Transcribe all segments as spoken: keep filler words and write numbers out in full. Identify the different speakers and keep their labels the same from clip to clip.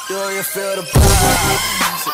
Speaker 1: Do you feel the vibes?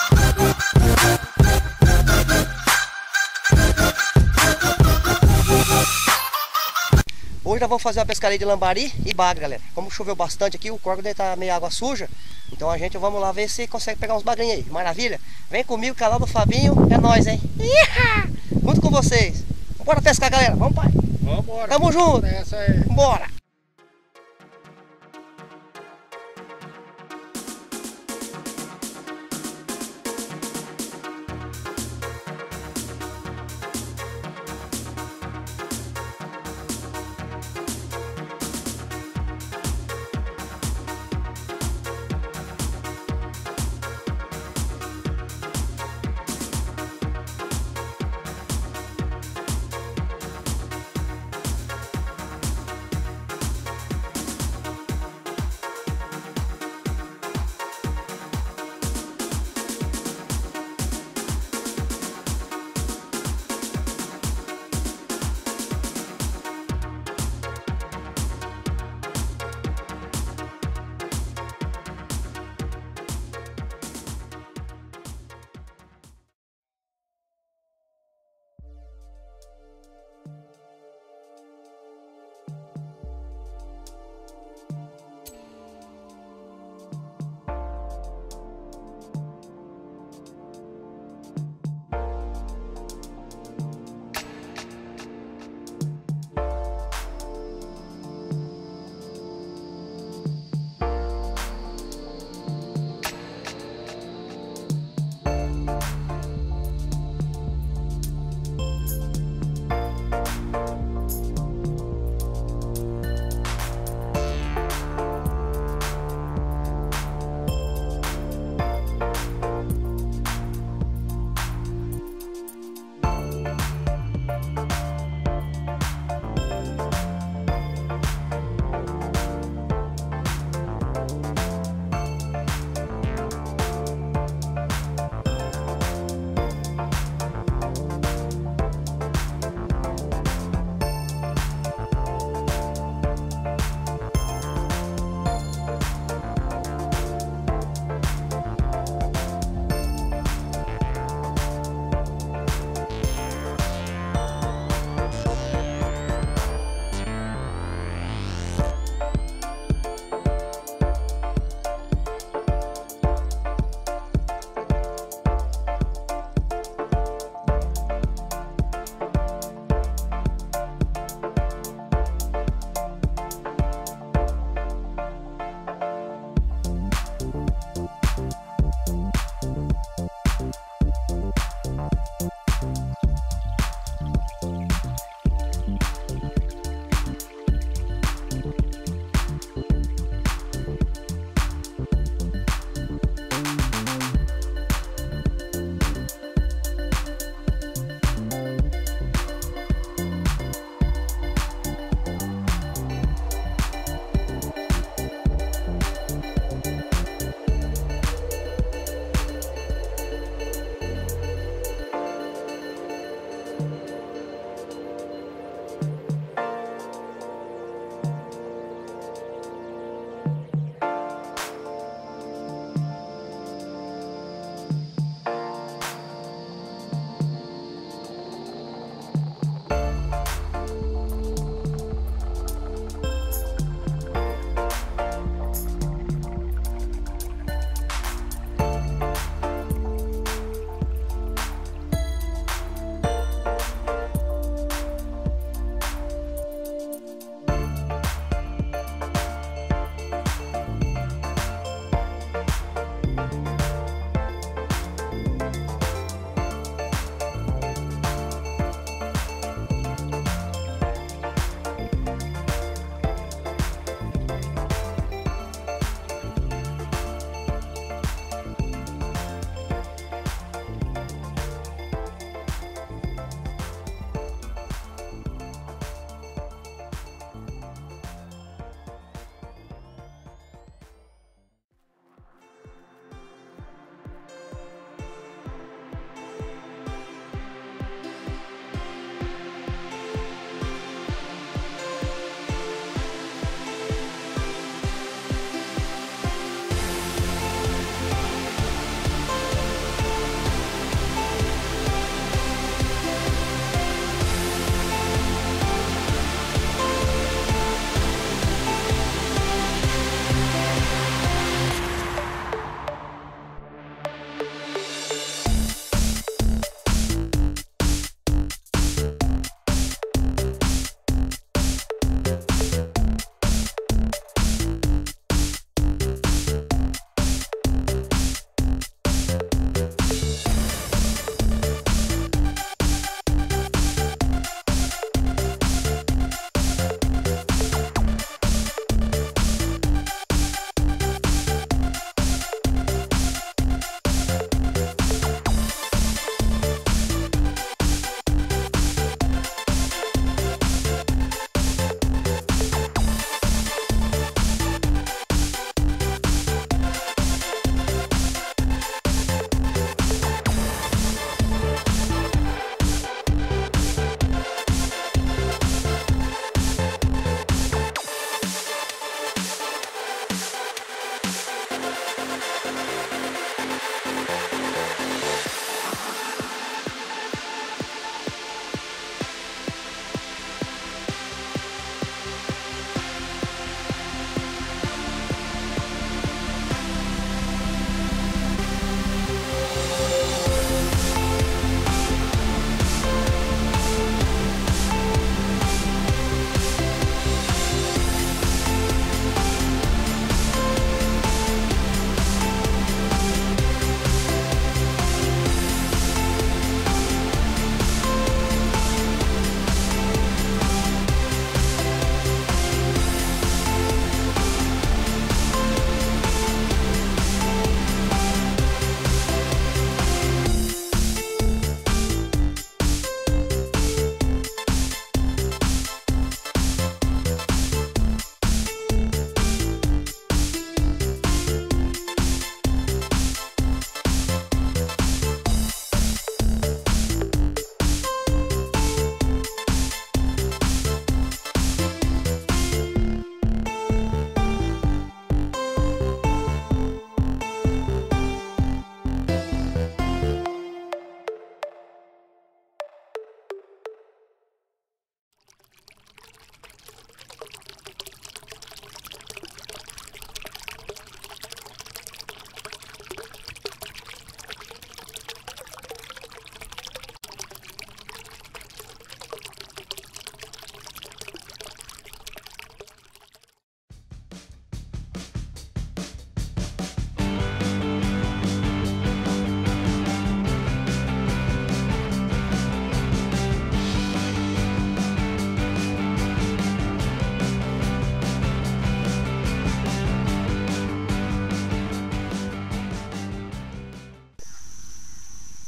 Speaker 2: Hoje nós vamos fazer uma pescaria de lambari e bagre, galera. Como choveu bastante aqui, o corgo dele tá meio água suja. Então a gente vamos lá ver se consegue pegar uns bagrinhos aí. Maravilha? Vem comigo, canal do Fabinho. É nóis, hein? Iha! Junto com vocês. Bora pescar, galera. Vamos, pai.
Speaker 3: Vambora.
Speaker 2: Tamo junto.
Speaker 3: Essa aí.
Speaker 2: Bora.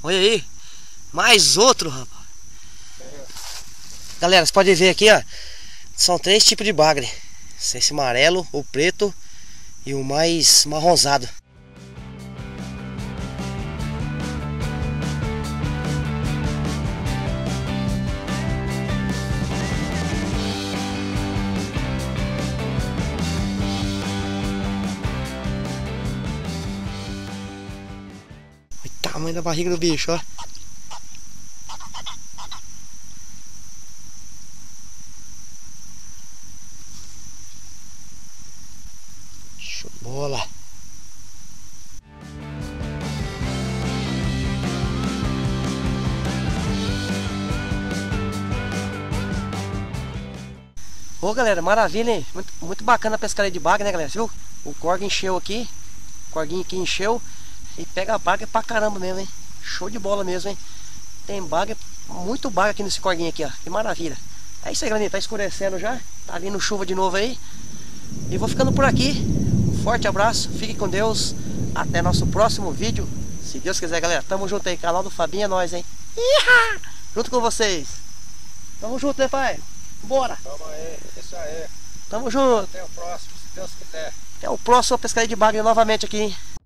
Speaker 2: Olha aí. Mais outro, rapaz. Galera, você pode ver aqui, ó. São três tipos de bagre. Esse amarelo, o preto e o mais marronzado. Olha o tamanho da barriga do bicho, ó. Show de bola. Ô galera, maravilha, hein? Muito, muito bacana a pescaria de bagre, né galera? Você viu? O corgo encheu aqui. O corguinho aqui encheu. E pega bagre pra caramba mesmo, hein? Show de bola mesmo, hein? Tem bagre, muito bagre aqui nesse corguinho aqui, ó. Que maravilha. É isso aí, galerinha. Tá escurecendo já. Tá vindo chuva de novo aí. E vou ficando por aqui. Um forte abraço. Fique com Deus. Até nosso próximo vídeo. Se Deus quiser, galera. Tamo junto aí. Canal do Fabinho é nóis, hein? Iha! Junto com vocês. Tamo junto, né, pai? Bora!
Speaker 3: Tamo aí, isso aí.
Speaker 2: Tamo junto.
Speaker 3: Até o próximo, se Deus quiser.
Speaker 2: Até o próximo pescaria de bagre novamente aqui, hein?